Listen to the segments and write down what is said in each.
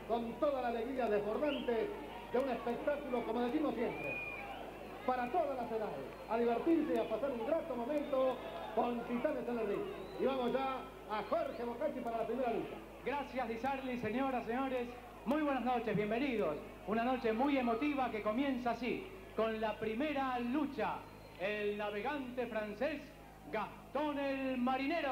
con toda la alegría desbordante de un espectáculo, como decimos siempre, para todas las edades, a divertirse y a pasar un grato momento con Titanes en el Ring. Y vamos ya a Jorge Bocacci para la primera lucha. Gracias, Di Sarli, señoras, señores. Muy buenas noches, bienvenidos. Una noche muy emotiva que comienza así, con la primera lucha. El navegante francés Gastón el Marinero.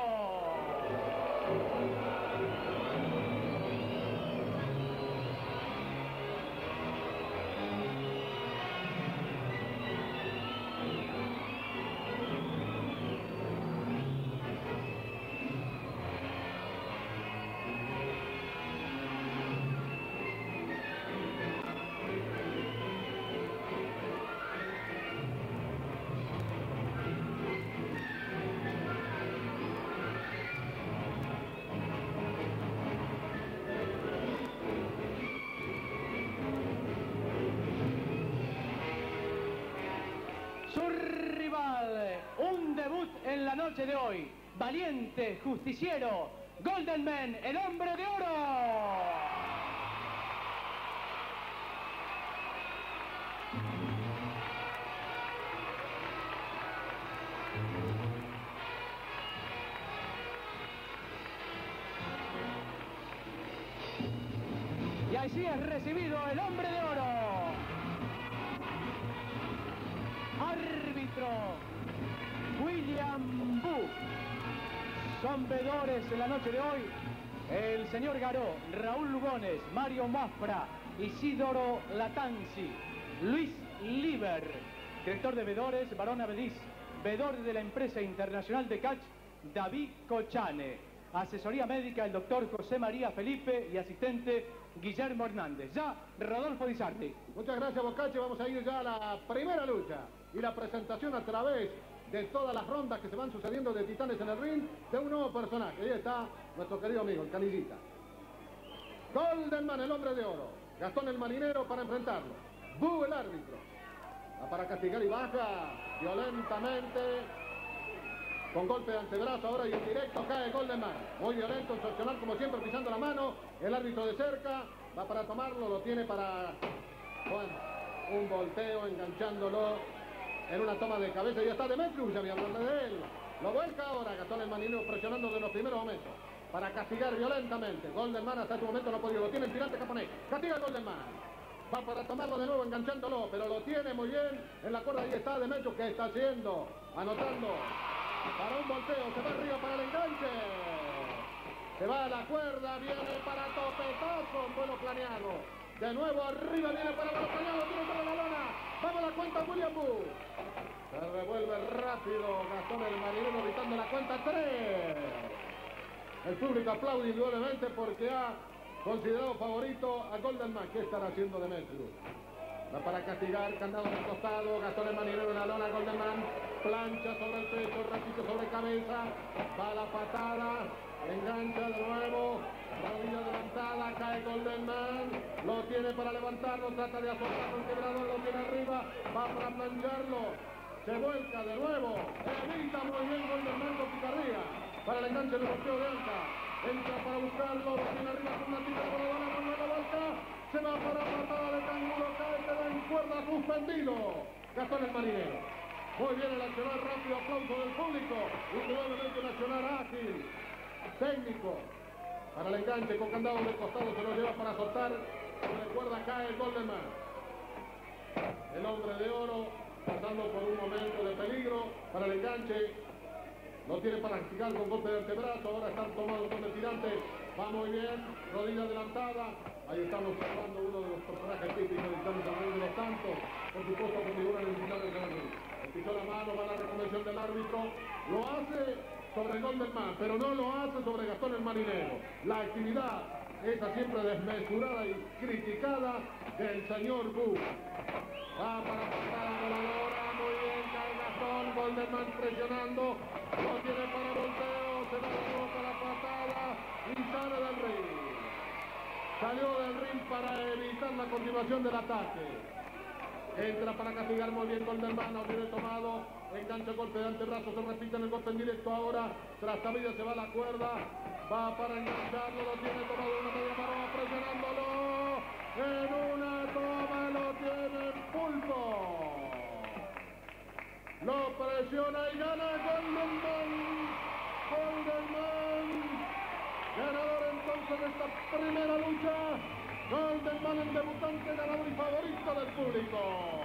Un debut en la noche de hoy. Valiente, justiciero, Golden Man, el hombre de oro. Y así es recibido el hombre de oro. Árbitro William Bu. Son vedores en la noche de hoy el señor Garó, Raúl Lugones, Mario Mafra, Isidoro Latanzi, Luis Liber, director de vedores, Barón Abedís, vedor de la empresa internacional de catch, David Cochane, asesoría médica el doctor José María Felipe y asistente Guillermo Hernández. Ya Rodolfo Di Sarli. Muchas gracias, Bocacci. Vamos a ir ya a la primera lucha y la presentación a través de todas las rondas que se van sucediendo de Titanes en el Ring de un nuevo personaje. Ahí está nuestro querido amigo, el Canillita. Golden Man, el hombre de oro. Gastón el Marinero para enfrentarlo. Bu, el árbitro. Va para castigar y baja violentamente. Con golpe de antebrazo ahora y en directo cae Golden Man. Muy violento, excepcional como siempre, pisando la mano. El árbitro de cerca va para tomarlo, lo tiene para... Bueno, un volteo, enganchándolo en una toma de cabeza. Y ya está Demetrius, ya voy a hablarle de él. Lo vuelca ahora Gastón el Marinero presionando de los primeros momentos para castigar violentamente. Golden Man hasta este momento no ha podido. Lo tiene el tirante japonés. Castiga a Golden Man. Va para tomarlo de nuevo enganchándolo, pero lo tiene muy bien en la cuerda. Ahí está Demetrius, que está haciendo, anotando para un volteo. Se va arriba para el enganche. Se va a la cuerda, viene para topetazo, un vuelo planeado. De nuevo arriba, viene para vuelo planeado, tiene para la lona. Vamos a la cuenta William Bu. Se revuelve rápido Gastón el Marinero gritando la cuenta 3. El público aplaude indudablemente porque ha considerado favorito a Golden Man. ¿Qué estará haciendo Demetrius? Va para castigar, candado del costado, Gastón el Marinero en la lona, Golden Man plancha sobre el pecho, ratito sobre cabeza, va la patada, engancha de nuevo, rodilla levantada, cae Golden Man, lo tiene para levantarlo, trata de azotar con quebrador, lo tiene arriba, va para plancharlo, se vuelca de nuevo, evita muy bien Golden Man con picardía, para el enganche del bloqueo de Anca, entra para buscarlo, lo tiene arriba con una tira por la dona, con la vuelta, se va para patada de canguro, cae, queda en cuerda, suspendido, Gastón el Marinero. Muy bien el accionar rápido, aplauso del público, indudablemente un accionar ágil, técnico, para el enganche con candado del costado, se lo lleva para soltar, recuerda, cae el Golden Man. El hombre de oro, pasando por un momento de peligro, para el enganche, lo tiene para castigar con golpe de antebrazo, ahora están tomados con el tirante, va muy bien, rodilla adelantada, ahí estamos observando uno de los personajes típicos de Titanes en el Ring de los Santos, por supuesto que figuran en Titanes en el Ring. Pisó la mano, va la reconvención del árbitro, lo hace sobre Golden Man, pero no lo hace sobre Gastón el Marinero. La actividad esa siempre desmesurada y criticada del señor Bu. Va para pasar a voladora, muy bien, cae Gastón, Golden Man presionando, lo tiene para volteo, se va de nuevo para patada y sale del ring. Salió del ring para evitar la continuación del ataque. Entra para castigar muy bien Golden Man, lo tiene tomado, engancha el golpe de antebrazo, se repite en el golpe en directo ahora, trastabilla se va a la cuerda, va para engancharlo, lo tiene tomado de una media mano, presionándolo. joven debutante, ganador y favorito del público.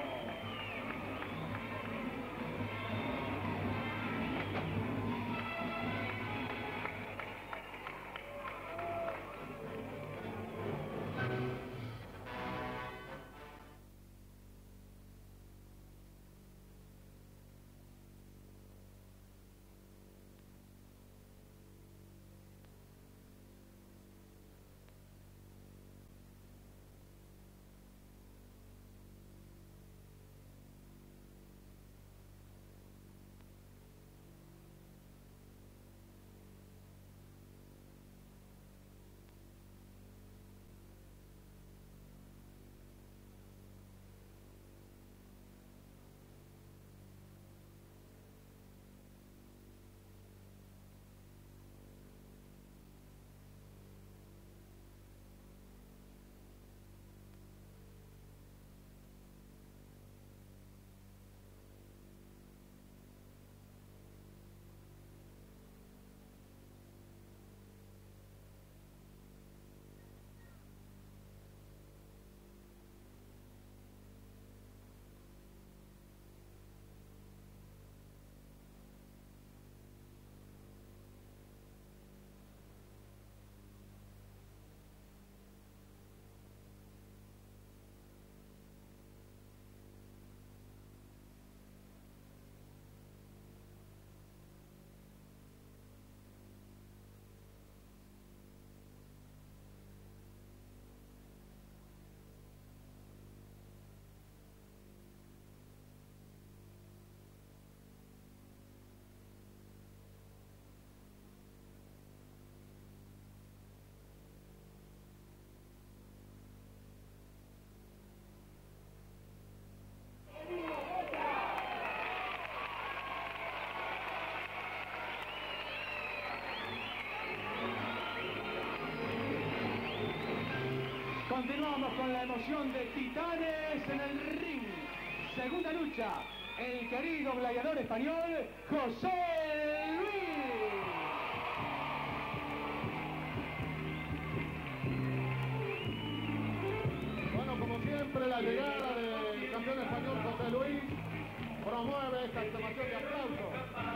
Continuamos con la emoción de Titanes en el ring. Segunda lucha, el querido gladiador español, José Luis. Bueno, como siempre, la llegada del campeón español José Luis promueve esta exclamación de aplauso.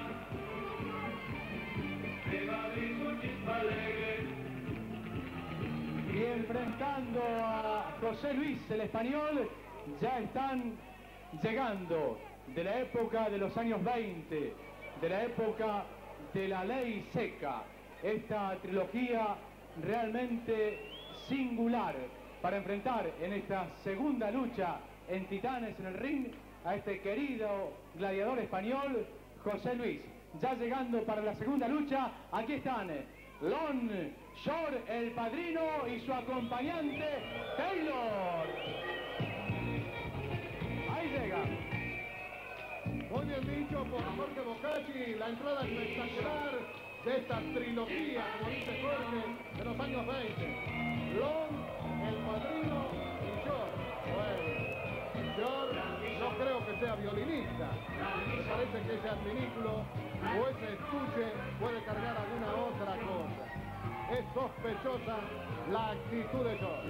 Y enfrentando a José Luis, el español, ya están llegando de la época de los años 20, de la época de la ley seca. Esta trilogía realmente singular para enfrentar en esta segunda lucha en Titanes en el ring a este querido gladiador español, José Luis. Ya llegando para la segunda lucha, aquí están Lon Shore, el padrino, y su acompañante, Taylor. Ahí llega. Muy bien dicho por Jorge Bocacci, la entrada espectacular de esta trilogía, como dice Jorge, de los años 20. Lon, el padrino y Shore. Bueno, Shore no creo que sea violinista. Me parece que ese adminículo o ese estuche puede cargar alguna otra cosa. Es sospechosa la actitud de Shore.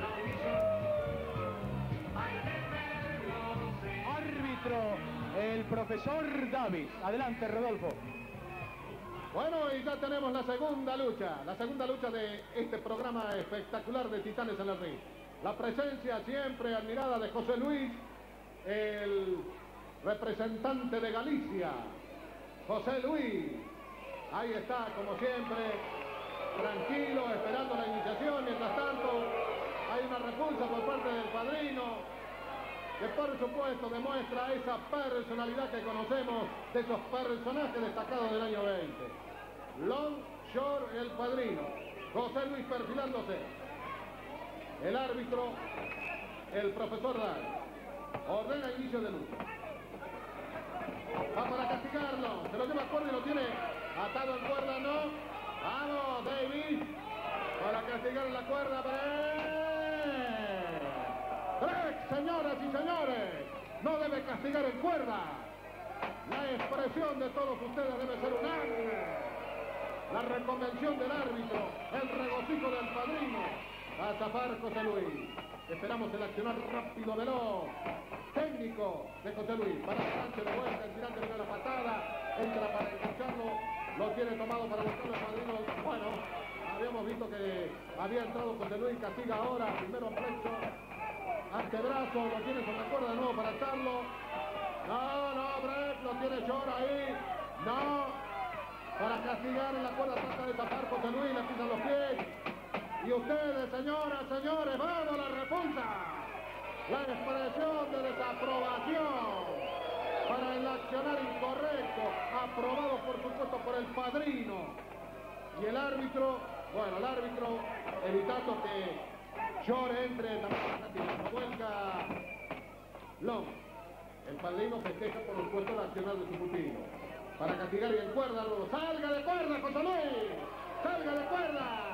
Árbitro, el profesor Davis. Adelante, Rodolfo. Bueno, y ya tenemos la segunda lucha de este programa espectacular de Titanes en el ring. La presencia siempre admirada de José Luis, el representante de Galicia. José Luis, ahí está, como siempre, tranquilo, esperando la iniciación. Mientras tanto, hay una repulsa por parte del padrino, que por supuesto demuestra esa personalidad que conocemos de esos personajes destacados del año 20. Lon Shore, el padrino. José Luis perfilándose. El árbitro, el profesor Davis, ordena inicio de lucha. Va para castigarlo. Se lo lleva a cuerda y lo tiene atado en cuerda, ¿no? Vamos, Davis. Para castigar en la cuerda. ¡Break, señoras y señores! No debe castigar en cuerda. La expresión de todos ustedes debe ser unánime. La reconvención del árbitro, el regocijo del padrino, A zafar José Luis. Esperamos el accionar rápido, veloz, técnico de José Luis. Para Sánchez de vuelta, el tirante viene la patada. Entra para engancharlo. Lo tiene tomado para buscarlo el padrino. Bueno, habíamos visto que había entrado José Luis. Castiga ahora. Primero flecho. Antebrazo. Lo tiene sobre la cuerda de nuevo para atarlo. No, Brett. Lo tiene Shore ahí. No. Para castigar en la cuerda trata de tapar José Luis. Le pisan los pies. Y ustedes, señoras, señores, vamos, la repulsa. La expresión de desaprobación para el accionar incorrecto, aprobado por supuesto por el padrino. Y el árbitro, bueno, el árbitro evitando que Shore entre en la mano, vuelca Long. El padrino festeja por supuesto el accionar de su pupilo. Para castigar y en cuerda, salga de cuerda, José Luis, salga de cuerda.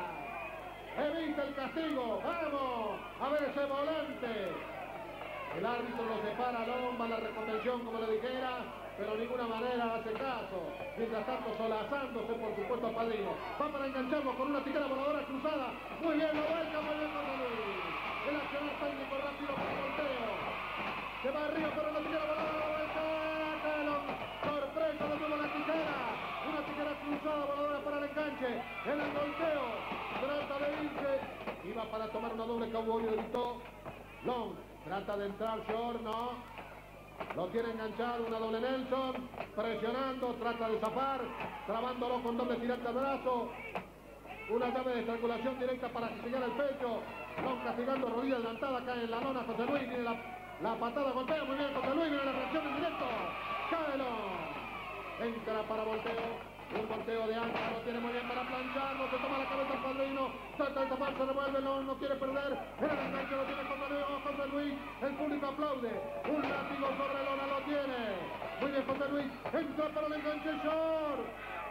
Evita el castigo, vamos a ver ese volante. El árbitro lo separa, Lomba, la reconvención como le dijera, pero de ninguna manera hace caso. Mientras tanto solazándose por supuesto a Padrino. Va para engancharlo con una tijera voladora cruzada. Muy bien, lo vuelca, muy bien José Luis. El accionar técnico rápido por el volteo. Se va arriba pero la tijera voladora, vuelta. Calon, sorpresa de nuevo la tijera. Una tijera cruzada voladora para el enganche. En el volteo. Trata de irse. Iba para tomar una doble cowboy, evitó. Long. Trata de entrar Shore, no. Lo tiene enganchado, una doble Nelson. Presionando, trata de zafar. Trabándolo con doble tirante al brazo. Una llave de estrangulación directa para castigar el pecho. Long castigando, rodilla adelantada, cae en la lona José Luis. Viene la patada, golpea muy bien José Luis. Viene la fracción en directo. Cae Long. Entra para volteo. Un volteo de Anca, lo tiene muy bien para plancharlo, se toma la cabeza el padrino, trata de tapar, se revuelve, no quiere perder, el enganche lo tiene José Luis, el público aplaude, un látigo sobre lona lo tiene, muy bien José Luis, entra para el enganche Shore,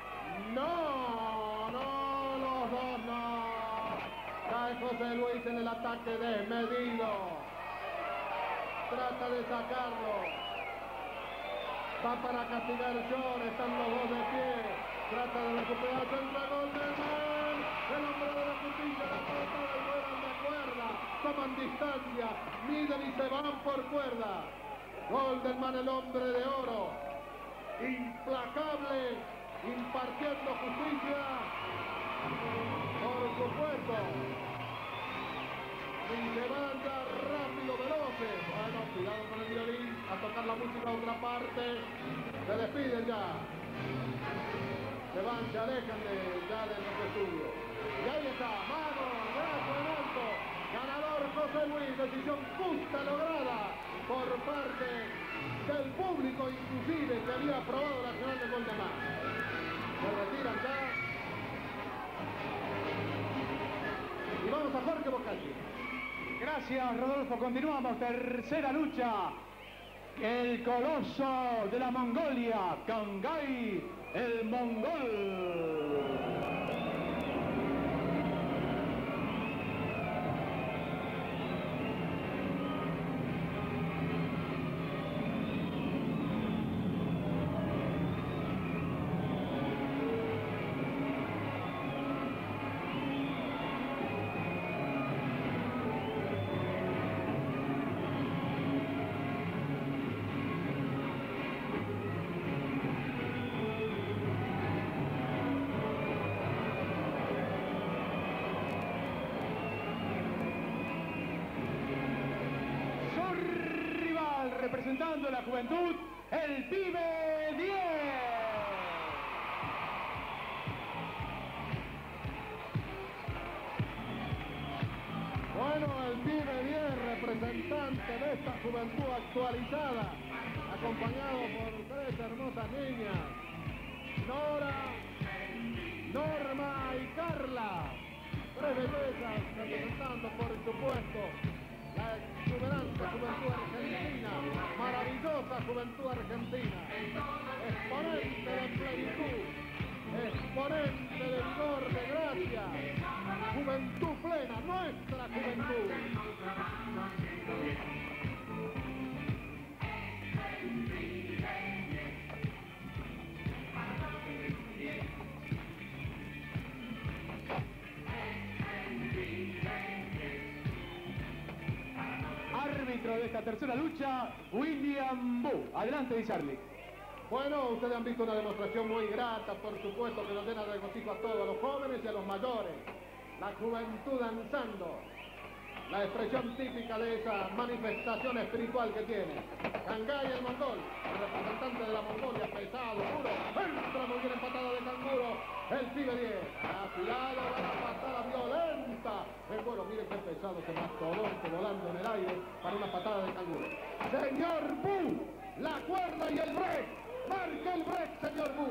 no, los dos no, cae José Luis en el ataque desmedido, trata de sacarlo, va para castigar Shore, están los dos de pie. Trata de recuperar centro gol de Man. El hombre de la justicia, la pelota y juegan de cuerda. Toman distancia, miden y se van por cuerda. Gol del Man, el hombre de oro. Implacable, impartiendo justicia. Por supuesto. Y se van ya rápido, veloces. Bueno, cuidado con el violín. A tocar la música a otra parte. Se despiden ya. Se van, se alejan ya de los estudios. Y ahí está, mano, brazo en alto. Ganador José Luis, decisión justa lograda por parte del público, inclusive, que había aprobado la acción de gol de Man. Se retiran ya. Y vamos a Jorge Bocacci. Gracias, Rodolfo. Continuamos. Tercera lucha. El coloso de la Mongolia, Cangai, el mongol. Representando la juventud, el Pibe 10. Bueno, el Pibe 10, representante de esta juventud actualizada, acompañado por tres hermosas niñas, Nora, Norma y Carla. Tres bellezas representando, por supuesto, la exuberante juventud argentina, maravillosa juventud argentina, exponente de plenitud, exponente de vigor, de gracia, juventud plena, nuestra juventud. árbitro de esta tercera lucha, William Bu. Adelante, Di Sarli. Bueno, ustedes han visto una demostración muy grata, por supuesto, que nos llena de regocijo a todos, a los jóvenes y a los mayores. La juventud danzando. La expresión típica de esa manifestación espiritual que tiene. Cangay el mongol, el representante de la Mongolia, pesado, duro, entra muy bien en patada de canguro, el pibe 10, afilado, va la patada violenta. El vuelo, miren qué pesado ese mastodonte volando en el aire para una patada de canguro. Señor Bu, la cuerda y el break, marca el break, señor Bu.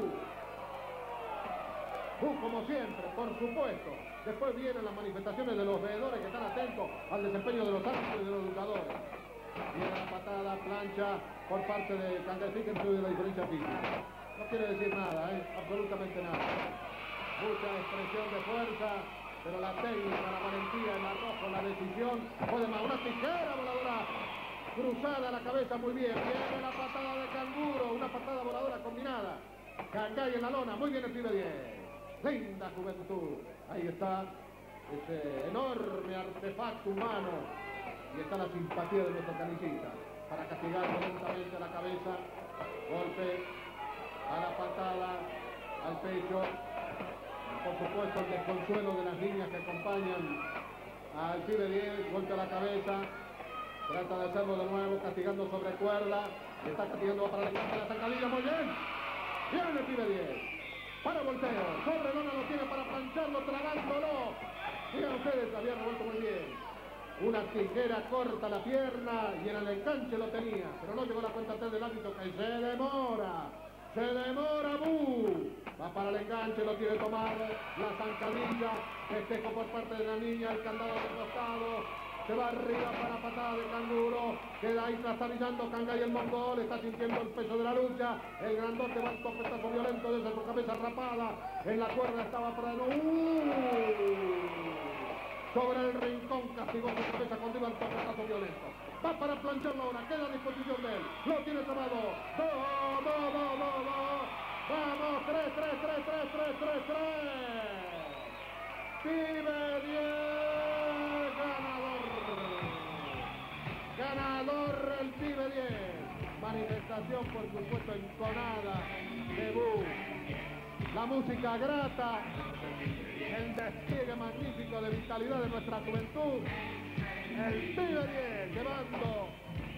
Bu, como siempre, por supuesto. Después vienen las manifestaciones de los veedores que están atentos al desempeño de los árbitros y de los luchadores. Viene la patada, plancha por parte de Cangay, que estudia la diferencia física. No quiere decir nada, absolutamente nada. Mucha expresión de fuerza, pero la técnica, la valentía, el arrojo, la decisión, puede más. Una tijera voladora cruzada a la cabeza, muy bien. Viene la patada de canguro, una patada voladora combinada. Cangay en la lona, muy bien el pibe 10. Linda juventud. Ahí está ese enorme artefacto humano. Y está la simpatía de nuestra camisita. Para castigar lentamente a la cabeza. Golpe a la patada, al pecho. Por supuesto el desconsuelo de las líneas que acompañan al pibe 10. Golpe a la cabeza. Trata de hacerlo de nuevo, castigando sobre cuerda. Está castigando para la zancadilla. Muy bien. Viene el pibe 10. Para volteo, sobre lona lo tiene para plancharlo, tragándolo. Miren ustedes, había revuelto muy bien. Una tijera corta la pierna y en el enganche lo tenía, pero no llegó la cuenta 3 del árbitro, que se demora Bu. Va para el enganche, lo tiene tomado, la zancadilla, festejo por parte de la niña, el candado de costado. Se va arriba para patada de canguro. Queda ahí trastabillando Cangay el mongol. Está sintiendo el peso de la lucha. El grandote va al topetazo violento desde su cabeza rapada. En la cuerda estaba Prano. Sobre el rincón castigó su cabeza cuando iba al topetazo violento. Va para plancharlo ahora. Queda a disposición de él. Lo tiene tomado. Vamos. 3. Pibe 10. Ganador el pibe 10. Manifestación, por supuesto, entonada de Bu. La música grata, el despliegue magnífico de vitalidad de nuestra juventud. El pibe 10 llevando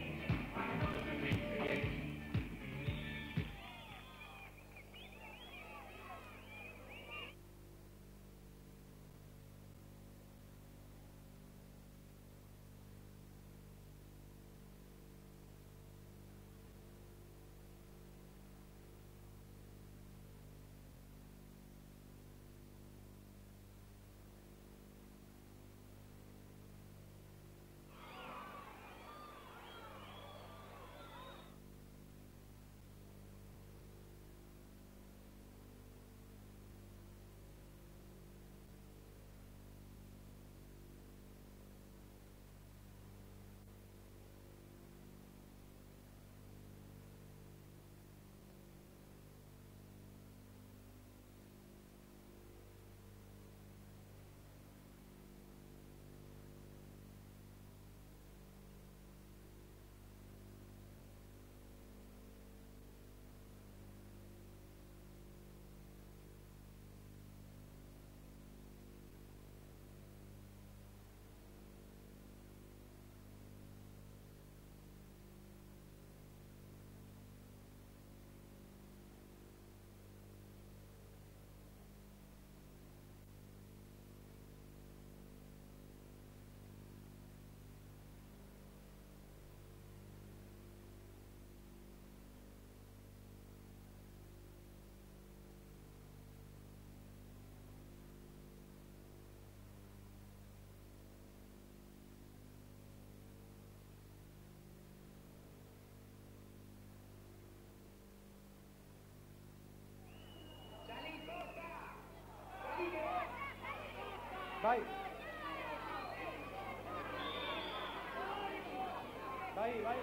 Vai. Vai.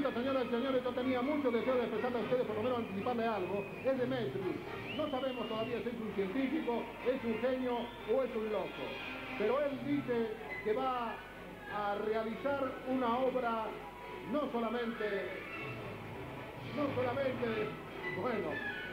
Señoritas, señoras y señores, yo tenía mucho deseo de expresarle a ustedes, por lo menos anticiparle algo. Es Demetrius. No sabemos todavía si es un científico, es un genio o es un loco. Pero él dice que va a realizar una obra no solamente, bueno,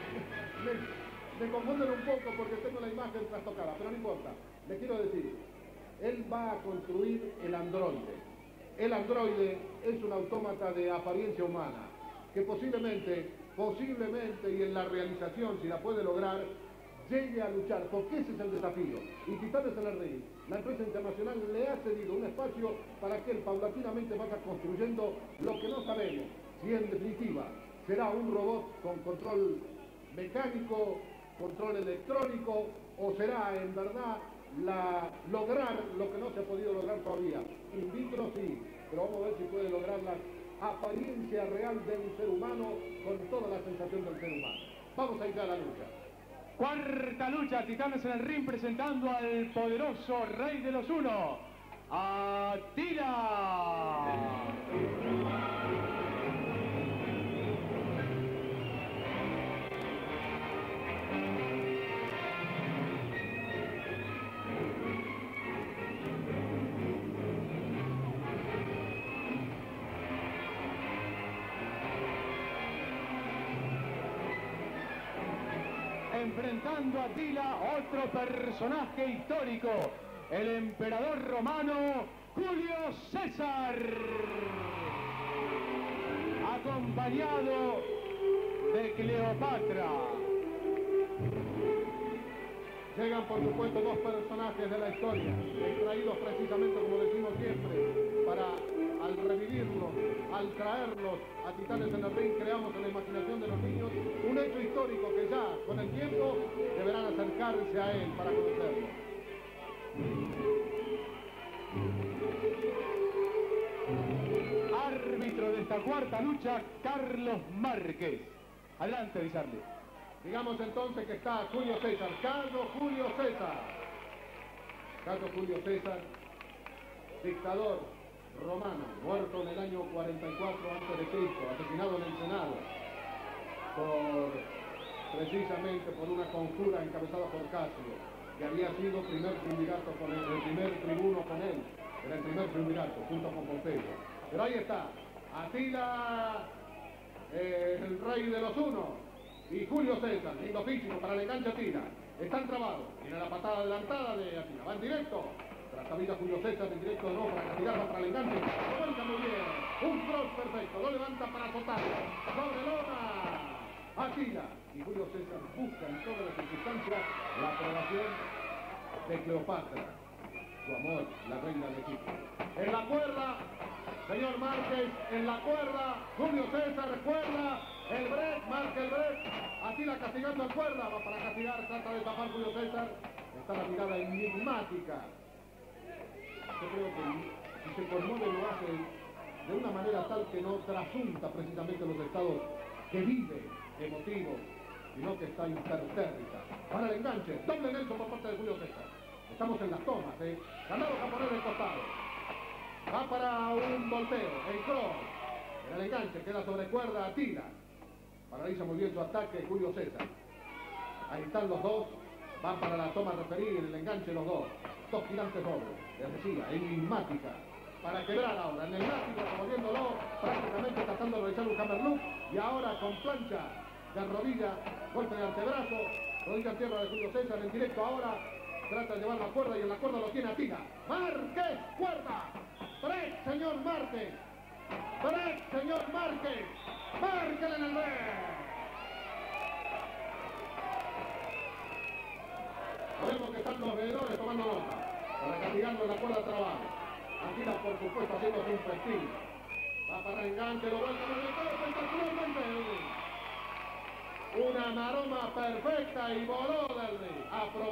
me confunden un poco porque tengo la imagen trastocada, pero no importa. Le quiero decir, él va a construir el androide. El androide es un autómata de apariencia humana, que posiblemente y en la realización, si la puede lograr, llegue a luchar, porque ese es el desafío. Y Titanes en el Ring, la empresa internacional le ha cedido un espacio para que él paulatinamente vaya construyendo lo que no sabemos, si en definitiva será un robot con control mecánico, control electrónico, o será en verdad lograr lo que no se ha podido lograr todavía. In vitro sí, pero vamos a ver si puede lograr la apariencia real de un ser humano con toda la sensación del ser humano. Vamos a ir a la lucha. Cuarta lucha, Titanes en el Ring, presentando al poderoso Rey de los Uno, Attila. Enfrentando a Attila, otro personaje histórico, el emperador romano Julio César, acompañado de Cleopatra. Llegan, por supuesto, dos personajes de la historia, extraídos precisamente, como decimos siempre, para, al revivirlos, al traerlos a Titanes en el Ring, creamos en la imaginación de los niños un hecho histórico que ya, con el tiempo, deberán acercarse a él para conocerlo. Árbitro de esta cuarta lucha, Carlos Márquez. Adelante, Bizarli. Digamos entonces que está Julio César, Carlos Julio César. Carlos Julio César, dictador romano, muerto en el año 44 a.C., asesinado en el Senado, precisamente por una conjura encabezada por Casio, que había sido primer triunvirato con él, el primer tribuno con él, era el primer triunvirato, junto con Pompeyo. Pero ahí está, Attila, el rey de los unos, y Julio César, lindo físico para el enganche Attila. Están trabados, tiene la patada adelantada de Attila, va en directo. Trastabilla Julio César en directo de nuevo para castigar, va para el enganche. Lo levanta muy bien, un cross perfecto, lo levanta para azotarlo. Sobre lona, Attila. Y Julio César busca en todas las circunstancias la aprobación de Cleopatra, su amor, la reina de Egipto. En la cuerda, señor Márquez, en la cuerda, Julio César, cuerda, el break, marca el break, Attila castigando en cuerda, va para castigar, trata de tapar Julio César, está la mirada enigmática. Yo creo que si se conmueve lo hace de una manera tal que no trasunta precisamente los estados que vive, emotivos, sino que está impertérrita. Para el enganche, doble Nelson por parte de Julio César. Estamos en las tomas, Ganado a poner el costado. Va para un volteo, el cross. En el enganche queda sobre cuerda Attila. Paraliza muy bien su ataque Julio César. Ahí están los dos. Van para la toma referida en el enganche los dos. Dos gigantes dobles. Les decía, enigmática. Para quebrar ahora. En el látigo, revolviéndolo, prácticamente tratando de realizar un hammerlock. Y ahora con plancha de rodilla, golpe de antebrazo, rodilla en tierra de Julio César en directo ahora. Trata de llevar la cuerda y en la cuerda lo tiene Attila. ¡Márquez, cuerda! ¡Break, señor Márquez! ¡Break, señor Márquez! ¡Márquez en el break! Vemos que están los veedores tomando nota para castigarlo en la cuerda de trabajo. Attila, por supuesto, haciendo un festín. Va para el enganche, lo vuelve a meter espectacularmente. Una maroma perfecta y voló del ring.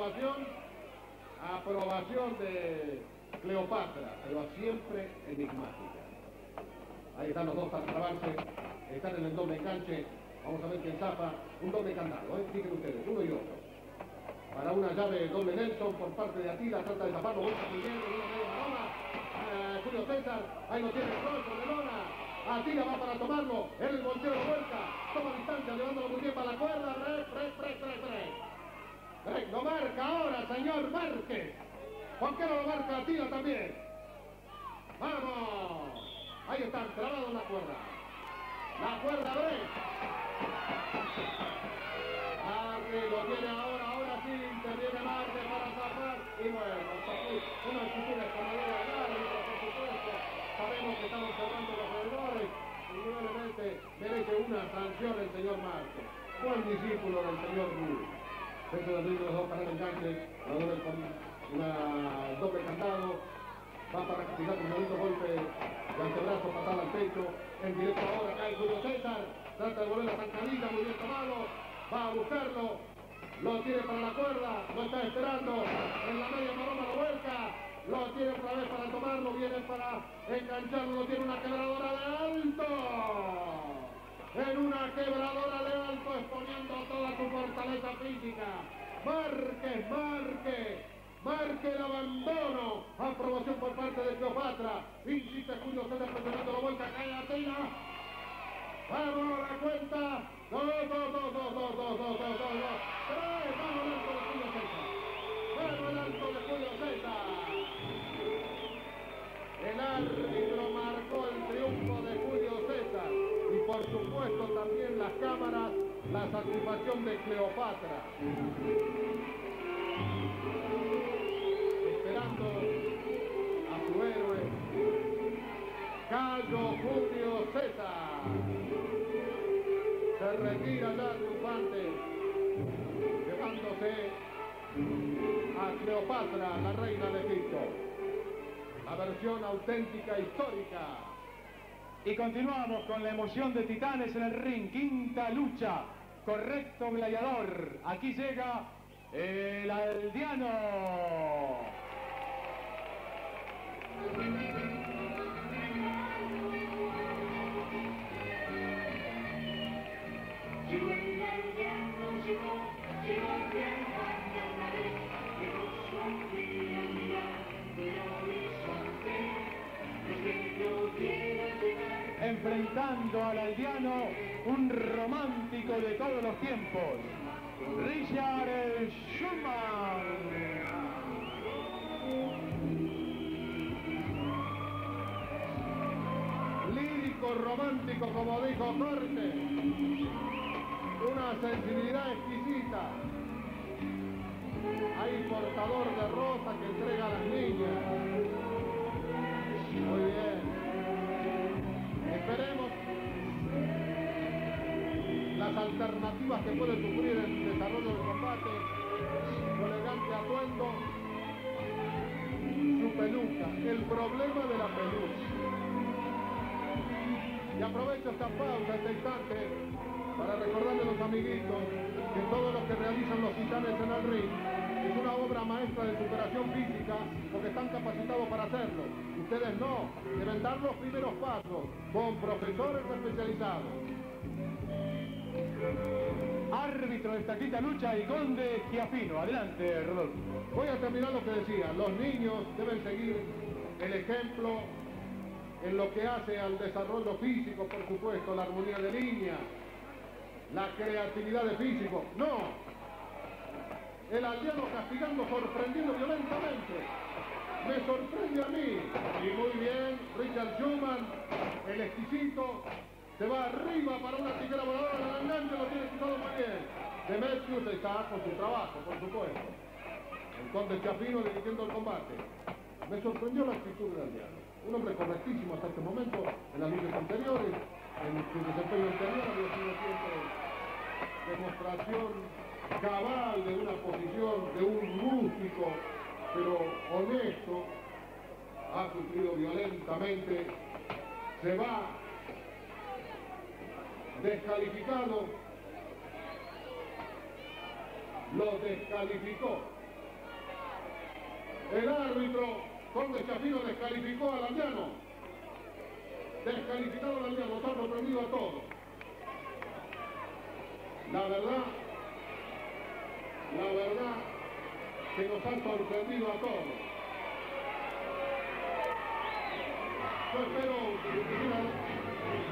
Aprobación de Cleopatra, pero siempre enigmática. Ahí están los dos para trabarse, están en el doble enganche. Vamos a ver quién zapa. Un doble candado, fíjense ustedes, uno y otro. Para una llave doble Nelson por parte de Attila, trata de taparlo, vuelta muy bien, Julio César, ahí lo tiene el cross de lona. Atila va para tomarlo. El volteo de vuelta. Toma distancia, llevándolo muy bien para la cuerda. Break lo marca ahora, señor Márquez. ¿Por qué no lo marca Atila también? ¡Vamos! Ahí está, trabado en la cuerda. La cuerda break. Lo tiene ahora sí, interviene Márquez para zafar. Y bueno, una actitud escomadera del árbitro, por supuesto. Sabemos que estamos cerrando los errores. Indudablemente merece una sanción el señor Márquez. Buen discípulo del señor Ruiz. Dentro del ritmo de los dos para el enganche. Lo debe con una doble candado. Va para castigar con un bonito golpe de antebrazo, patada al pecho. En directo ahora cae Julio César. Trata de volver la zancadilla, muy bien tomado. Va a buscarlo. Lo tiene para la cuerda. Lo está esperando. En la media maroma lo vuelca. Lo tiene otra vez para tomarlo. Viene para engancharlo. Lo tiene una quebradora de alto. En una quebradora de alto, exponiendo toda su fortaleza física. Marque el abandono. Aprobación por parte de Cleopatra. Insiste Julio César presionando la vuelta. Cae Atila. Vamos a la cuenta. 2. Vamos al alto de Julio César. El árbitro marcó el triunfo de Julio César. Y por supuesto también las cámaras, la satisfacción de Cleopatra. Esperando a su héroe, Cayo Julio César. Se retira ya triunfante, llevándose a Cleopatra, la reina de Egipto. La versión auténtica histórica. Y continuamos con la emoción de Titanes en el ring. Quinta lucha. Correcto gladiador. Aquí llega el aldeano. Enfrentando al aldeano, un romántico de todos los tiempos, Richard Schumann. Lírico, romántico, como dijo Corte. Una sensibilidad exquisita. Hay portador de rosa que entrega a las niñas. Muy bien. Esperemos las alternativas que puede sufrir el desarrollo del combate, su elegante atuendo, su peluca, el problema de la peluca. Y aprovecho esta pausa, este instante, para recordarle a los amiguitos que todo lo que realizan los Titanes en el ring es una obra maestra de superación física, porque están capacitados para hacerlo. Ustedes no, deben dar los primeros pasos con profesores especializados. Árbitro de esta quinta lucha, y Conde Chiafino. Adelante, Rodolfo. Voy a terminar lo que decía. Los niños deben seguir el ejemplo en lo que hace al desarrollo físico, por supuesto, la armonía de línea, la creatividad de físico. No. El aldeano castigando, sorprendiendo violentamente. Me sorprende a mí. Y muy bien, Richard Schumann, el exquisito, se va arriba para una tijera voladora en el enganche, lo tiene quitado muy bien. Demetrius está con su trabajo, por supuesto. El Conde Chiafino dirigiendo el combate. Me sorprendió la actitud del aldeano. Un hombre correctísimo hasta este momento, en las luchas anteriores, en su desempeño anterior había sido siempre demostración cabal de una posición de un rústico, pero honesto. Ha sufrido violentamente, se va descalificado, lo descalificó. El árbitro Conde Chiafino descalificó al aldeano. Descalificado al aldeano, nos ha sorprendido a todos. La verdad que nos ha sorprendido a todos. Yo espero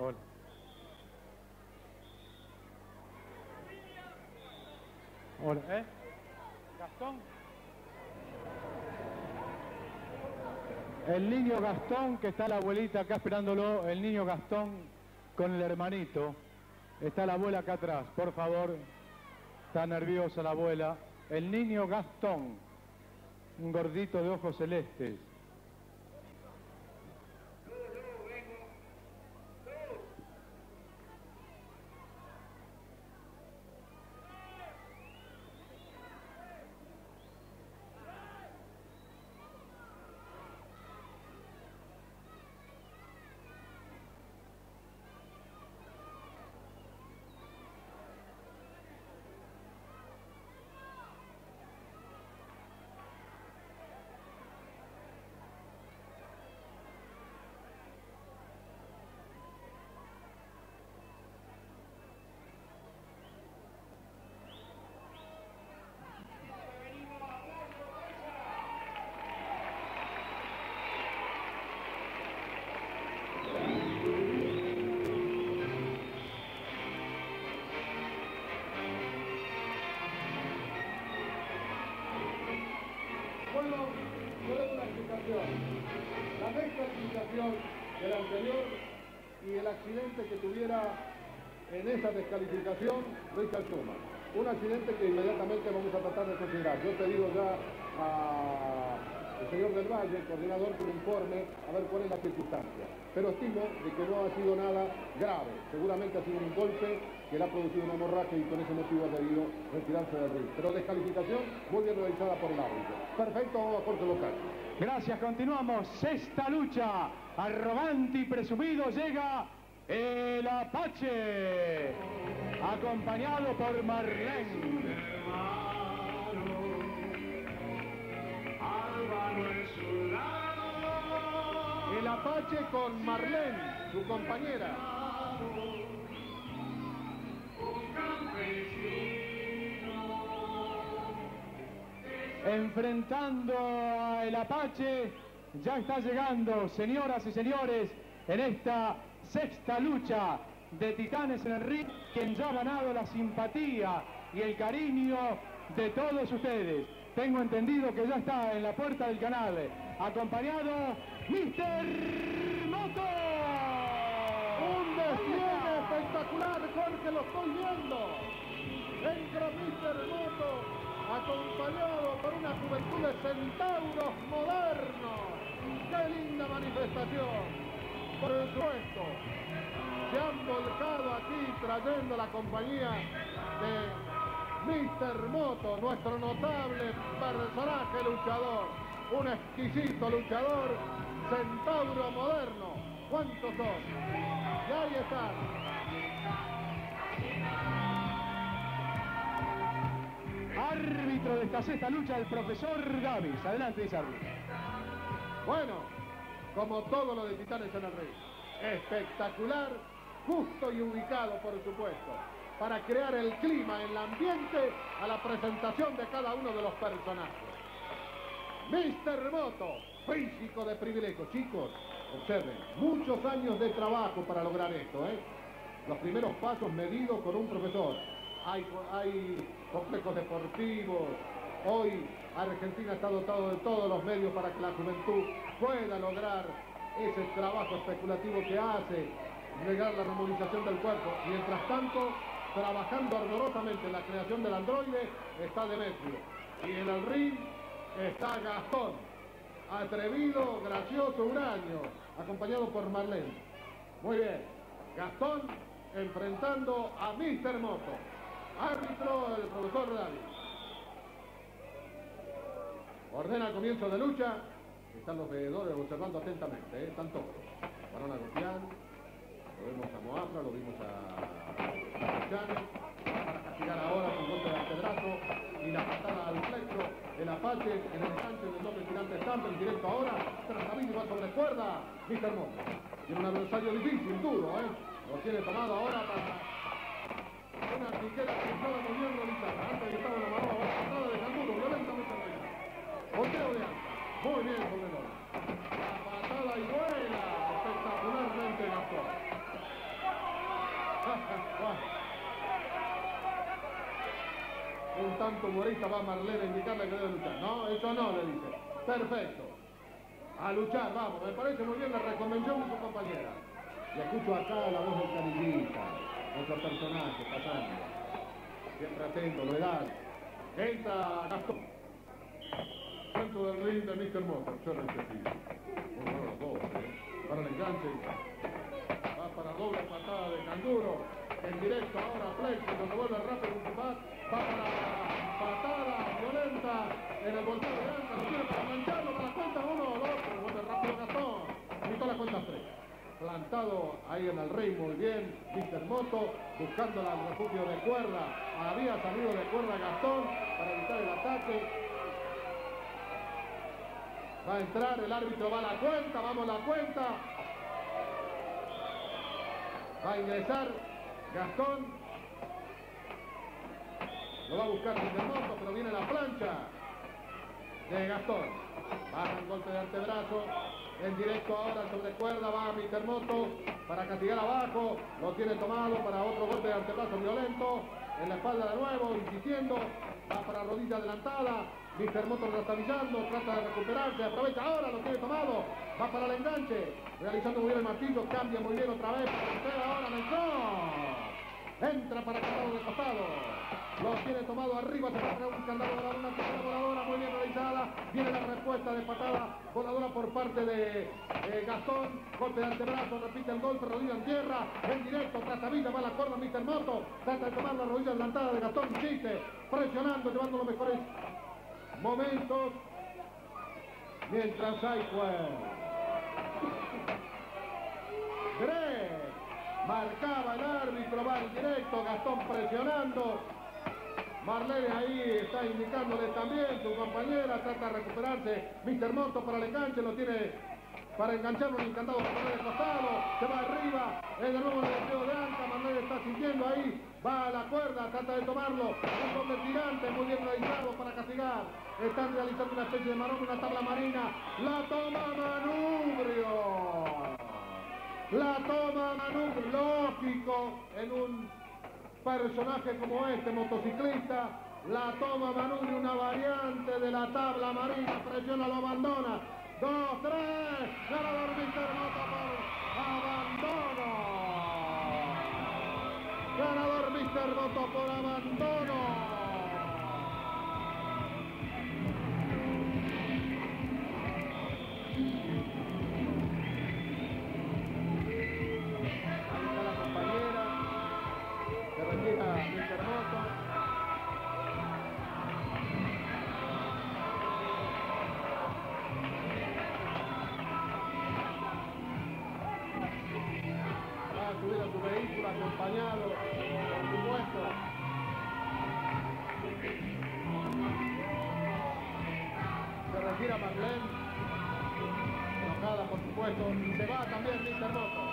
Hola. Hola, Gastón. El niño Gastón, que está la abuelita acá esperándolo, el niño Gastón con el hermanito. Está la abuela acá atrás, por favor. Está nerviosa la abuela. El niño Gastón, un gordito de ojos celestes. Bueno, yo doy una explicación. La descalificación del anterior y el accidente que tuviera en esa descalificación Richard Schumann. Un accidente que inmediatamente vamos a tratar de considerar. Yo te digo ya al señor del Valle, el coordinador, que me informe a ver cuál es la circunstancia. Pero estimo de que no ha sido nada grave. Seguramente ha sido un golpe que le ha producido una hemorragia y con ese motivo ha debido retirarse del ring. Pero descalificación muy bien realizada por el árbitro. Perfecto, vamos a corte local. Gracias, continuamos. Sexta lucha. Arrogante y presumido llega el Apache, acompañado por Marlene. El Apache con Marlene, su compañera. Enfrentando a el Apache, ya está llegando, señoras y señores, en esta sexta lucha de Titanes en el ring, quien ya ha ganado la simpatía y el cariño de todos ustedes. Tengo entendido que ya está en la puerta del canal, acompañado Mr. Moto. Un despliegue espectacular, Jorge, lo estoy viendo. Entra Mr. Moto, acompañado por una juventud de centauros modernos. ¡Qué linda manifestación! Por supuesto, se han volcado aquí trayendo la compañía de Mr. Moto, nuestro notable personaje luchador, un exquisito luchador, centauro moderno. ¿Cuántos son? Y ahí están. Árbitro de esta sexta lucha, el profesor Davis. Adelante, dice árbitro. Bueno, como todo lo de Titanes en el ring, espectacular, justo y ubicado, por supuesto, para crear el clima, el ambiente a la presentación de cada uno de los personajes. Mr. Moto, físico de privilegio. Chicos, observen, muchos años de trabajo para lograr esto, ¿eh? Los primeros pasos medidos con un profesor. Hay complejos deportivos. Hoy Argentina está dotado de todos los medios para que la juventud pueda lograr ese trabajo especulativo que hace, llegar a la armonización del cuerpo. Mientras tanto, trabajando ardorosamente en la creación del androide, está Demetrio. Y en el ring está Gastón, atrevido, gracioso, huraño, acompañado por Marlene. Muy bien, Gastón enfrentando a Mr. Moto. Árbitro, el profesor David. Ordena el comienzo de lucha. Están los veedores observando atentamente, ¿eh? Están todos. Varón Agostián, lo vimos a Moafra, lo vimos a Chane, para castigar ahora con golpe de antebrazo y la patada al plexo. El Apache en el enganche del doble tirante Stamper, directo ahora, tras David y va sobre cuerda, Mr. Moto. Tiene un adversario difícil, duro, ¿eh? Lo tiene tomado ahora para una tijera cruzada muy bien realizada. Antes estaba la mano, ahora patada de canguro, violentamente realizada. Volteo de alta, muy bien sobre el oro. La patada y vuela espectacularmente Gastón. un tanto humorista, va Marlene a indicarle que debe luchar. No, eso no, le dice. Perfecto. A luchar, vamos. Me parece muy bien la reconvención de su compañera. Y escucho acá la voz del Canillita, otro personaje pasando. Siempre atento, novedad. Entra Gastón. Centro del ring de Mr. Motor. Cerra este piso. Los dos, para el enganche. Va para doble patada de canguro. En directo ahora Plexo, donde vuelve rápido un combate. Va para patada violenta en el volteo de Anca. Lo quiere para engancharlo para la cuenta 1 o 2. Pero vuelve rápido Gastón. Quitó la cuenta 3. Plantado ahí en el ring muy bien Mr. Moto, buscando el refugio de cuerda. Había salido de cuerda Gastón para evitar el ataque. Va a entrar, el árbitro va a la cuenta, vamos a la cuenta. Va a ingresar Gastón. Lo va a buscar Mr. Moto, pero viene la plancha de Gastón. Baja el golpe de antebrazo. En directo ahora sobre cuerda va Mr. Moto para castigar abajo. Lo tiene tomado para otro golpe de antebrazo violento. En la espalda de nuevo, insistiendo. Va para rodilla adelantada. Mr. Moto lo está avisando, trata de recuperarse. Aprovecha ahora, lo tiene tomado. Va para el enganche. Realizando muy bien el martillo. Cambia muy bien otra vez. Ahora Nelson. Entra para candado de costado. Lo tiene tomado arriba, se va a un candado volador, una tercera voladora muy bien realizada. Viene la respuesta de patada voladora por parte de Gastón. Golpe de antebrazo, repite el golpe, rodilla en tierra. En directo, tratavilla, va a la cuerda Mr. Moto. Trata de tomar la rodilla adelantada de Gastón, insiste. Presionando, llevando los mejores momentos. Mientras hay Greg. Marcaba el árbitro, va en directo, Gastón presionando. Marlene ahí está indicándole también, su compañera trata de recuperarse. Mr. Moto para el enganche, lo tiene para engancharlo en el candado por el costado. Se va arriba, es de nuevo el deseo de Anca. Marlene está sintiendo ahí, va a la cuerda, trata de tomarlo. Un golpe tirante, muy bien realizado para castigar. Están realizando una especie de marón, una tabla marina. La toma Manubrio. La toma Manubrio, lógico, en un personaje como este, motociclista. La toma Manubrio, una variante de la tabla marina, presiona, lo abandona. 2, 3, ganador Mr. Moto por abandono. Ganador Mr. Moto por abandono. Acompañado, por supuesto. Se retira Marlene, enojada por supuesto, y se va también Mr. Moto.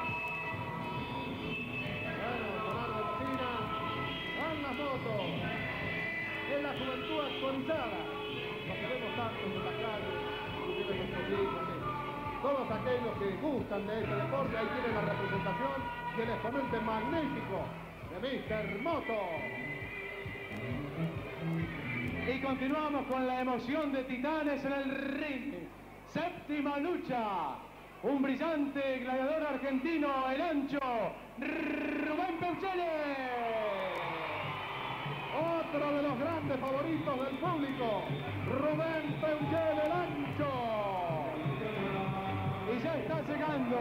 Bueno, Leonardo Encina, van las motos, es la juventud actualizada. Nos queremos tanto en la calle, tienen nuestros hijos, todos aquellos que gustan de este deporte, ahí tienen la representación y el exponente magnífico de Mr. Moto. Y continuamos con la emoción de Titanes en el ring. Séptima lucha. Un brillante gladiador argentino, el ancho, Rubén Peuchele. Otro de los grandes favoritos del público, Rubén Peuchele, el ancho. Y ya está llegando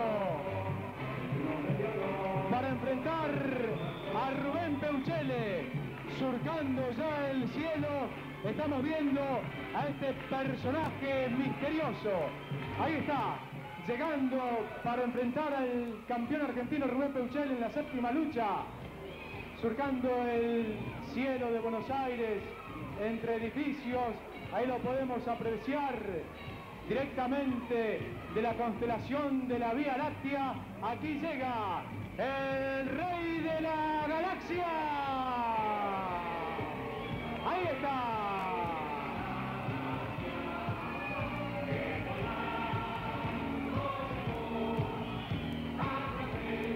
para enfrentar a Rubén Peuchele, surcando ya el cielo. Estamos viendo a este personaje misterioso. Ahí está, llegando para enfrentar al campeón argentino Rubén Peuchele en la séptima lucha, surcando el cielo de Buenos Aires, entre edificios. Ahí lo podemos apreciar directamente de la constelación de la Vía Láctea. Aquí llega el rey de la galaxia. Ahí está.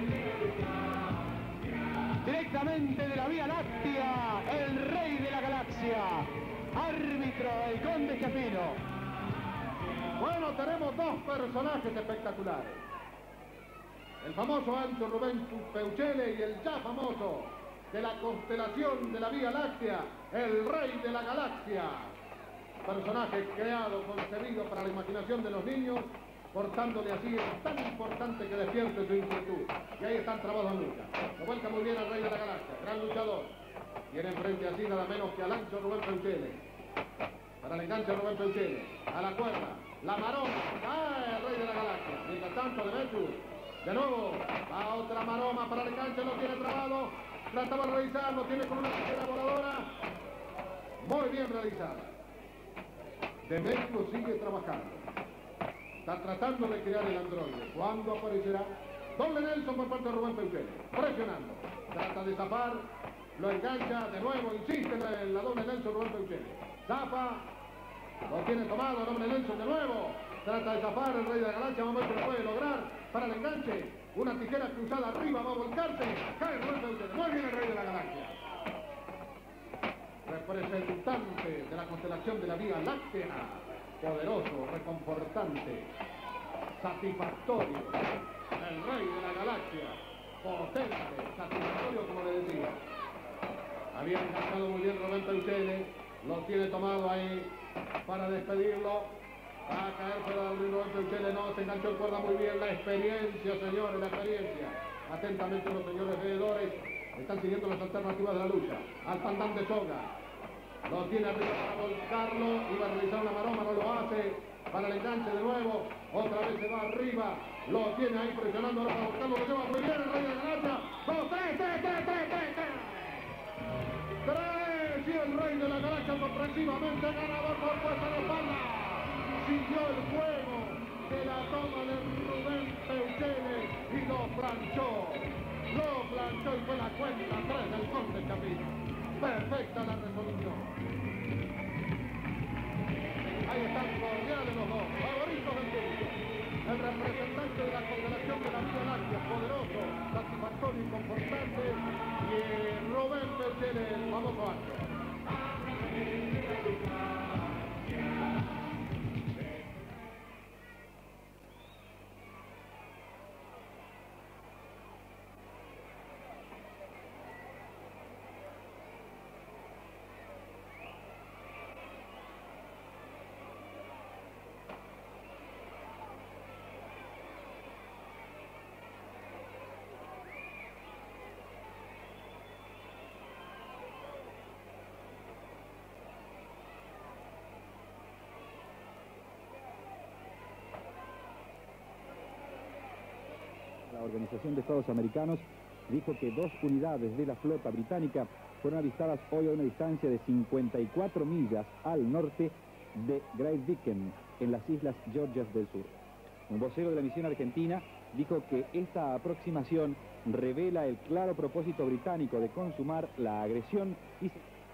Directamente de la Vía Láctea, el rey de la galaxia. Árbitro, el Conde Chapino. Bueno, tenemos dos personajes espectaculares. El famoso Ancho Rubén Peuchele y el ya famoso de la constelación de la Vía Láctea, el Rey de la Galaxia. Personaje creado, concebido para la imaginación de los niños, portándole así es tan importante que despierte su inquietud. Y ahí están trabados en lucha. Lo vuelca muy bien al Rey de la Galaxia, gran luchador. Tiene enfrente así nada menos que al Ancho Rubén Peuchele. Para el enganche Rubén Peuchele, a la cuerda, la maroma, ¡ah, el Rey de la Galaxia! Mientras tanto, Demetrius, de nuevo, va otra maroma para el enganche, lo tiene trabado, trataba de realizarlo, tiene con una tijera voladora, muy bien realizada. Demetrius sigue trabajando, está tratando de crear el androide. ¿Cuándo aparecerá? Doble Nelson por parte de Rubén Peuchele, presionando, trata de zafar, lo engancha de nuevo, insiste en la doble Nelson Rubén Peuchele, zafa, lo tiene tomado, doble Nelson de nuevo, trata de zafar el Rey de la Galaxia, vamos a ver si lo puede lograr para el enganche, una tijera cruzada arriba, va a volcarse, cae Rubén Peuchele, muy bien el Rey de la Galaxia. Representante de la constelación de la Vía Láctea, poderoso, reconfortante, satisfactorio, el Rey de la Galaxia, potente, satisfactorio como le decía. Había enganchado muy bien Rubén Peuchele, lo tiene tomado ahí para despedirlo. Va a caer fuera del ring Rubén Peuchele, no, se enganchó en cuerda muy bien. La experiencia, señores, la experiencia. Atentamente los señores veedores están siguiendo las alternativas de la lucha. Al pandán de soga, lo tiene arriba para volcarlo, iba a realizar una maroma, no lo hace. Para el enganche de nuevo, otra vez se va arriba, lo tiene ahí presionando ahora para volcarlo, lo lleva muy bien el Rey de la Galaxia. 2, 3. Y el Rey de la Galaxia sorpresivamente ganador por puesta de espalda. Siguió el juego de la toma de Rubén Peuchele y lo planchó y fue la cuenta 3 del Conde Chapino. Perfecta la resolución. Ahí están cordiales los dos, favoritos del público. El representante de la constelación de la Vía Láctea, poderoso, satisfactorio y confortante, y Rubén Peuchele, el famoso Ancho. La Organización de Estados Americanos dijo que 2 unidades de la flota británica fueron avistadas hoy a una distancia de 54 millas al norte de Great Viken, en las Islas Georgias del Sur. Un vocero de la misión argentina dijo que esta aproximación revela el claro propósito británico de consumar la agresión y...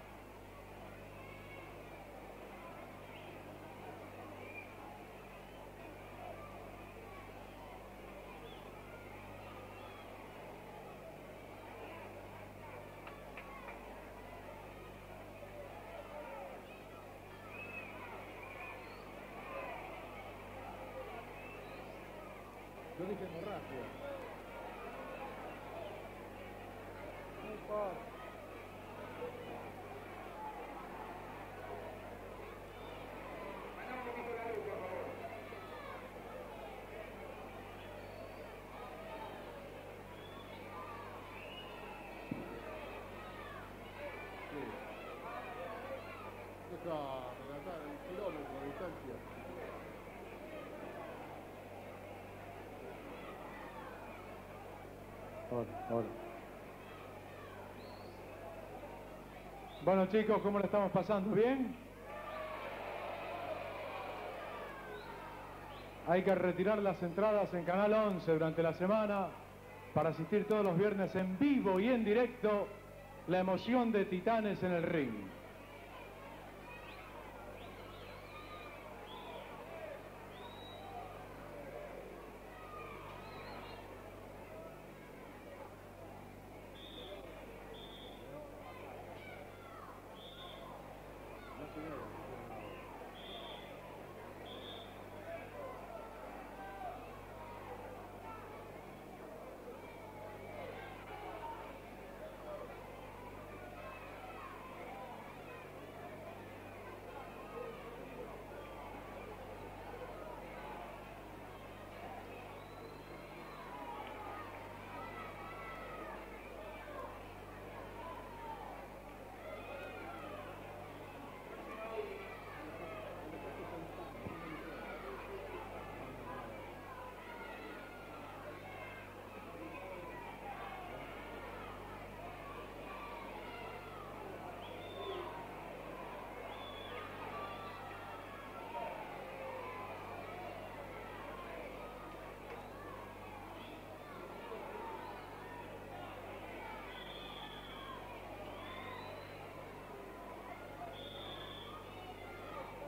Yo dije hemorragia. No importa. Acá, el kilómetro de distancia. Ahora. Bueno, chicos, ¿cómo le estamos pasando? ¿Bien? Hay que retirar las entradas en Canal 11 durante la semana para asistir todos los viernes en vivo y en directo la emoción de Titanes en el ring. Señor.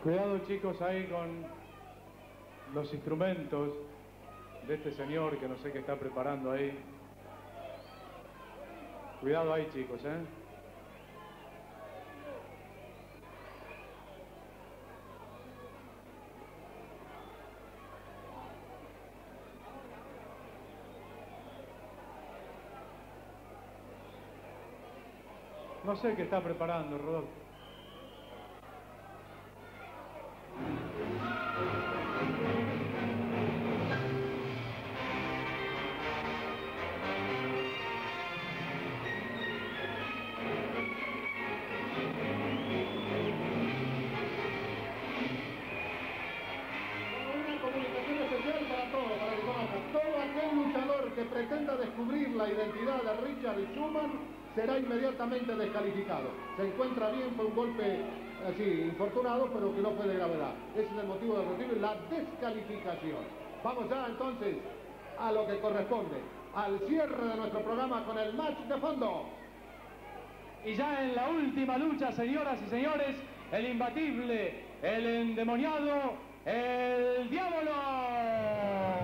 Cuidado, chicos, ahí con los instrumentos de este señor que no sé qué está preparando ahí. Cuidado ahí, chicos, ¿eh? No sé qué está preparando, Rodolfo. Una comunicación especial para todos, para que conozcan. Todo aquel luchador que pretenda descubrir la identidad de Richard Schumann será inmediatamente descalificado. Se encuentra bien, fue un golpe así, infortunado, pero que no fue de gravedad. Ese es el motivo de recibir la descalificación. Vamos ya entonces a lo que corresponde, al cierre de nuestro programa con el match de fondo. Y ya en la última lucha, señoras y señores, el imbatible, el endemoniado, el Diablo.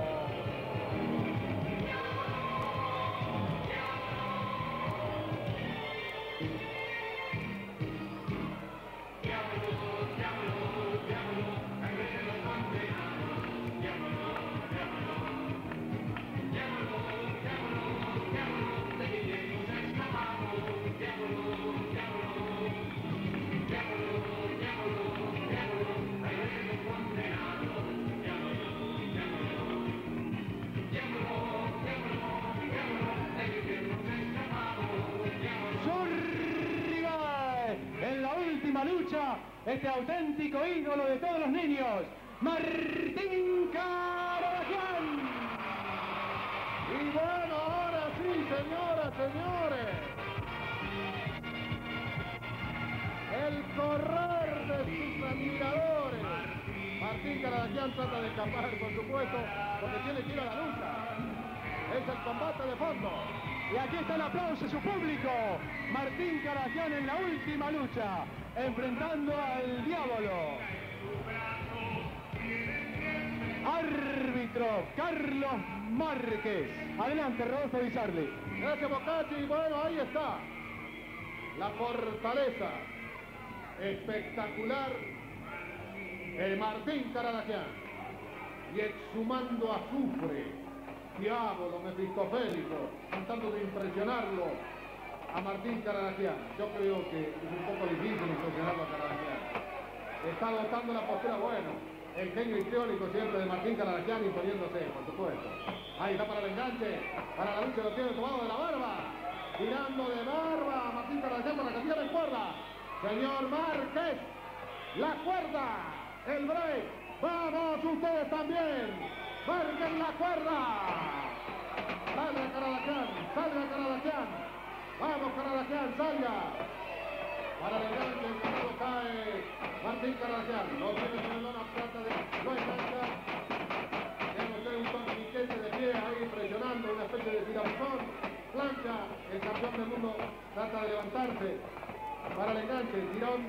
En la última lucha, este auténtico ídolo de todos los niños, Martín Caradagian. Y bueno, ahora sí, señoras, señores. El correr de sus admiradores. Martín Caradagian trata de escapar, por supuesto, porque tiene que ir a la lucha. Es el combate de fondo. Y aquí está el aplauso de su público. Martín Caradagian en la última lucha, enfrentando al Diablo. Árbitro Carlos Márquez. Adelante, Rodolfo Di Sarli. Gracias, Bocacci. Bueno, ahí está. La fortaleza espectacular de Martín Caradagian. Y exhumando azufre. Diablo, mefistofélico, tratando de impresionarlo a Martín Caradagian. Yo creo que es un poco difícil impresionarlo a Caradagian. Está adoptando la postura, bueno, el genio histriónico siempre de Martín Caradagian imponiéndose, por supuesto. Ahí está para el enganche, para la lucha lo tiene tomado de la barba. Tirando de barba a Martín Caradagian para que tire en cuerda. Señor Márquez, la cuerda, el break. Vamos ustedes también. ¡Marquen la cuerda! ¡Salga Caradagian! ¡Salga Caradagian! ¡Vamos Caradagian! ¡Salga! Para el enganche, el camino cae Martín Caradagian. Lo tiene en el lona, trata de lo engancha. Tiene usted un torniquete de pie ahí presionando, una especie de tirabuzón. Plancha, el campeón del mundo trata de levantarse. Para el enganche, tirón.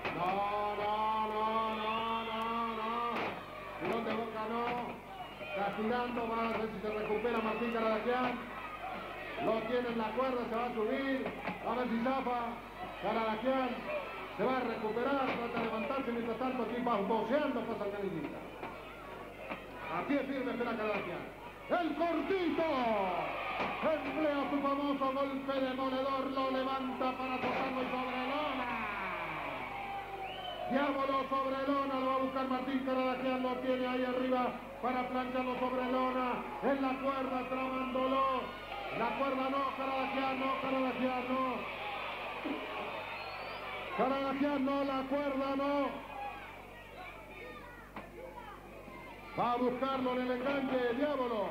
No. Tirón de boca, no. Castigando, va a ver si se recupera Martín Caradagian. Lo tiene en la cuerda, se va a subir. A ver si zafa. Caradagian se va a recuperar, trata de levantarse, mientras tanto aquí va boceando pasa el canillita. A pie firme espera Caradagian. ¡El cortito! Emplea su famoso golpe demoledor, lo levanta para tocarlo sobre lona. Diablo sobre lona, lo va a buscar Martín Caradagian, lo tiene ahí arriba para plancharlo sobre lona, en la cuerda, tramándolo. La cuerda no, Caradagian no. Caradagian no, la cuerda no. Va a buscarlo en el enganche, Diablo.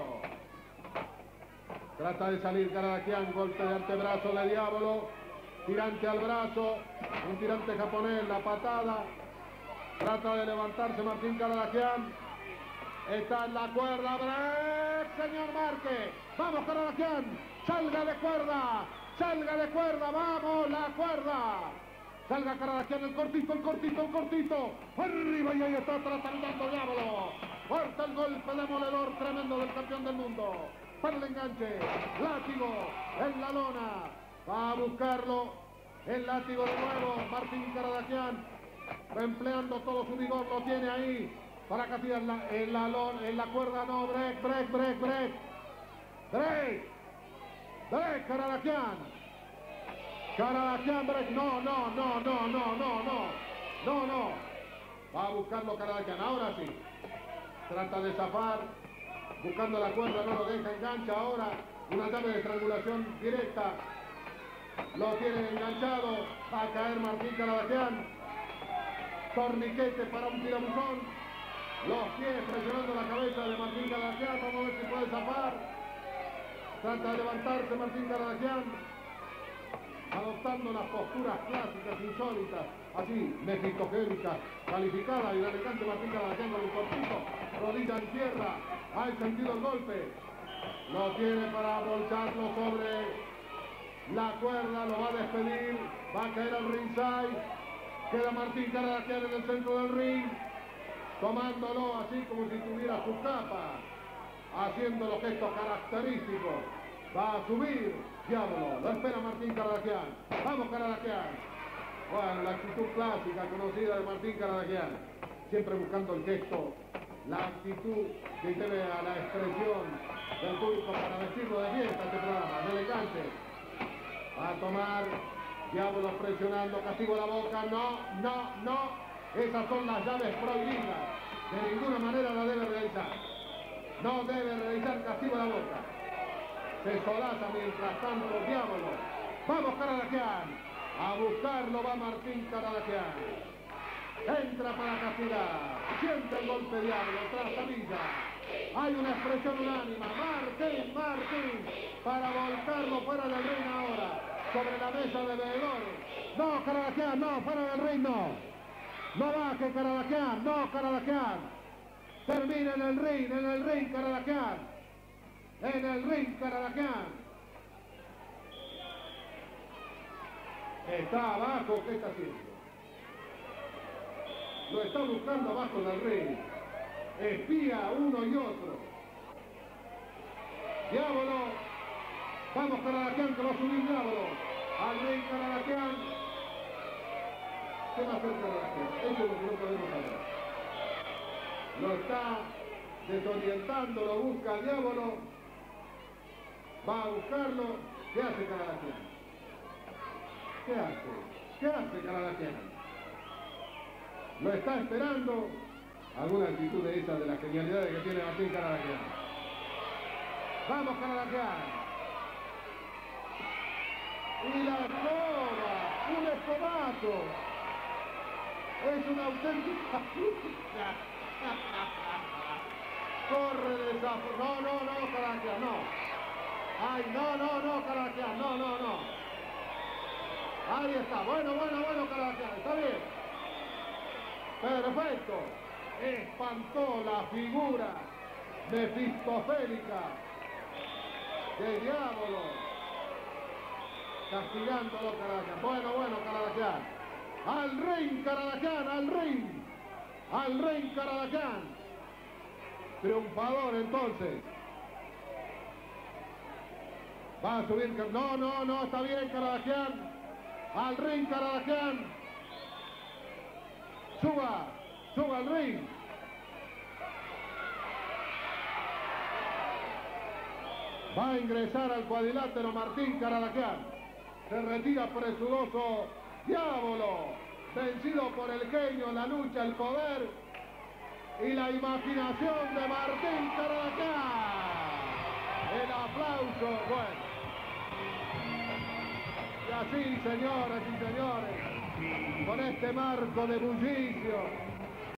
Trata de salir Caradagian, golpe de antebrazo de Diablo. Tirante al brazo, un tirante japonés, la patada. Trata de levantarse Martín Caradagian. Está en la cuerda, break, señor Márquez. Vamos Caradagian, salga de cuerda, vamos, la cuerda. Salga Caradagian, el cortito. Arriba y ahí está tratando Diablo. Fuerte el golpe demoledor tremendo del campeón del mundo. Para el enganche. Látigo en la lona. Va a buscarlo. El látigo de nuevo. Martín Caradagian. Empleando todo su vigor. Lo tiene ahí. Para castigar en la cuerda. No, break. Caradagian, break. No. Va a buscarlo Caradagian. Ahora sí. Trata de zafar. Buscando la cuerda. No lo deja. Engancha ahora. Una llave de estrangulación directa. Lo tiene enganchado. Va a caer Martín Caradagian. Torniquete para un tirabuzón. Los pies presionando la cabeza de Martín Caradagian. Vamos a ver si puede zafar. Trata de levantarse Martín Caradagian, adoptando las posturas clásicas, insólitas, así, mefistogélicas, calificadas, y el elegante Martín Caradagian con el cortito, rodilla en tierra, ha sentido el golpe, lo tiene para bolsarlo sobre la cuerda, lo va a despedir, va a caer al ringside, queda Martín Caradagian en el centro del ring, tomándolo así como si tuviera su capa, haciendo los gestos característicos. Va a subir Diablo, lo espera Martín Caradagian. Vamos Caradagian. Bueno, la actitud clásica conocida de Martín Caradagian, siempre buscando el gesto, la actitud que debe a la expresión del público para vestirlo de fiesta este programa, del enganche. Va a tomar Diablo presionando, castigo a la boca, no. Esas son las llaves prohibidas. De ninguna manera la debe realizar. No debe realizar castigo a la boca. Se solaza mientras tanto Diablo. Vamos Caradagian. A buscarlo va Martín Caradagian. Entra para castigar. Siente el golpe Diablo. Tras Villa. Hay una expresión unánima. Martín. Para volcarlo fuera del ring ahora. Sobre la mesa de veedores. No, Caradagian, no. Fuera del ring, no. No baje Caradagian. No, Caradagian. Termina en el ring Caradagian. En el ring Caradagian. Está abajo, ¿qué está haciendo? Lo está buscando abajo del ring. Espía uno y otro. Diablo. Vamos Caradagian, que va a subir Diablo. Al ring Caradagian. ¿Qué va a hacer Caradagian? Eso es lo que no podemos saber. Lo está desorientando, lo busca Diablo, va a buscarlo. ¿Qué hace Caradagian? ¿Qué hace Caradagian? Lo está esperando. Alguna actitud de esa, de las genialidades que tiene Martín Caradagian. Vamos Caradagian. Y la escoba, un escobazo. Es una auténtica lucha. Corre de zafo. No, Caradagian, no. Ay, no, Caradagian, no. Ahí está. Bueno, Caradagian, está bien. Perfecto. Espantó la figura mefistofélica de Diablo. Castigándolo Caradagian. Bueno, Caradagian. Al ring, Caradagian, al ring Caradagian. Triunfador entonces. Va a subir. No, está bien Caradagian. Al ring Caradagian. Suba al ring. Va a ingresar al cuadrilátero Martín Caradagian. Se retira presuroso Diablo. Vencido por el genio, la lucha, el poder y la imaginación de Martín Caradagian. El aplauso, bueno. Y así, señoras y señores, con este marco de bullicio,